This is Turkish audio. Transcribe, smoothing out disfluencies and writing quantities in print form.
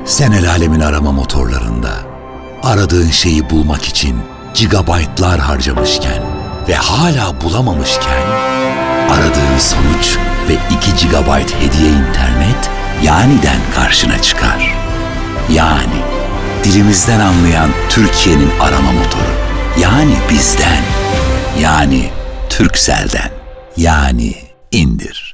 Sen el alemin arama motorlarında aradığın şeyi bulmak için gigabaytlar harcamışken ve hala bulamamışken aradığın sonuç ve 2 GB hediye internet Yani'den karşına çıkar. Yani dilimizden anlayan Türkiye'nin arama motoru. Yani bizden. Yani Turkcell'den. Yani indir.